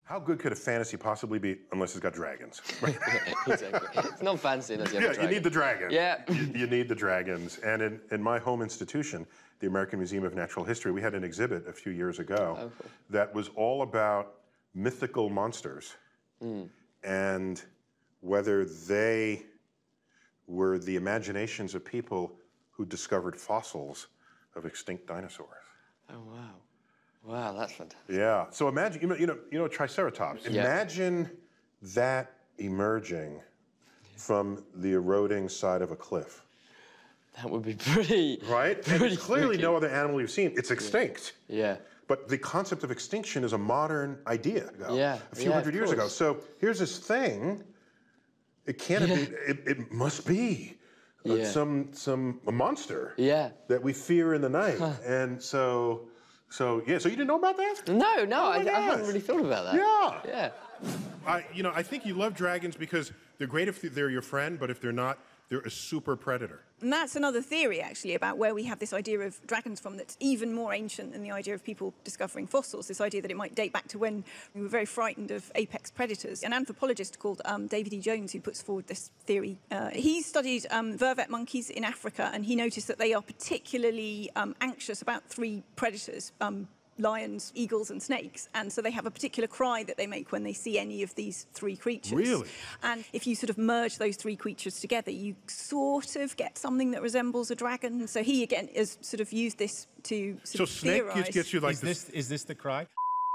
How good could a fantasy possibly be unless it's got dragons? Right? Exactly. It's not fancy unless you have a dragon. You need the dragons. Yeah. You need the dragons. And in my home institution, the American Museum of Natural History, we had an exhibit a few years ago that was all about mythical monsters and whether they were the imaginations of people who discovered fossils of extinct dinosaurs. Oh, wow. Wow, that's fantastic. Yeah. So imagine, you know, Triceratops. Yeah. Imagine that emerging from the eroding side of a cliff. That would be pretty. Right? Pretty and there's clearly no other animal you've seen. It's extinct. Yeah. But the concept of extinction is a modern idea. Yeah. A few hundred years ago. So here's this thing. It can't be. It must be a monster. Yeah. That we fear in the night, and so you didn't know about that? No, I hadn't really thought about that. Yeah. I think you love dragons because they're great if they're your friend, but if they're not, they're a super predator. And that's another theory, actually, about where we have this idea of dragons from that's even more ancient than the idea of people discovering fossils, this idea that it might date back to when we were very frightened of apex predators. An anthropologist called David E. Jones, who puts forward this theory, he studied vervet monkeys in Africa, and he noticed that they are particularly anxious about three predators, lions, eagles, and snakes. And so they have a particular cry that they make when they see any of these three creatures. Really? And if you sort of merge those three creatures together, you sort of get something that resembles a dragon. So he, again, has sort of used this to sort of theorize. So snake gets you like this. Is this the cry?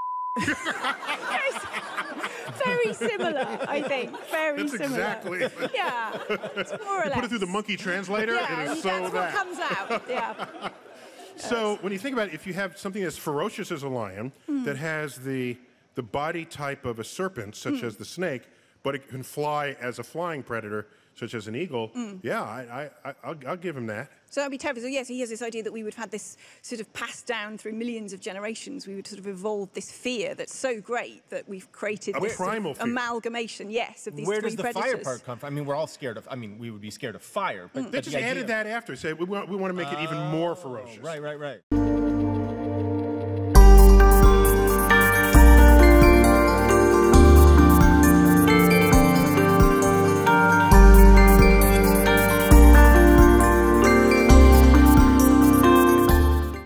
Yes. Very similar, I think. Very similar. Exactly. Yeah. It's more or less. Put it through the monkey translator, and it's that's what comes out. Yeah. So when you think about it, if you have something as ferocious as a lion that has the body type of a serpent, such as the snake, but it can fly as a flying predator, such as an eagle, I'll give him that. So that would be terrible. So yes, he has this idea that we would have had this sort of passed down through millions of generations. We would sort of evolve this fear that's so great that we've created this primal fear. Amalgamation, of these three predators. Where does the fire part come from? I mean, we're all scared of, we would be scared of fire. But they just added that after. Say, we want to make it even more ferocious. Right.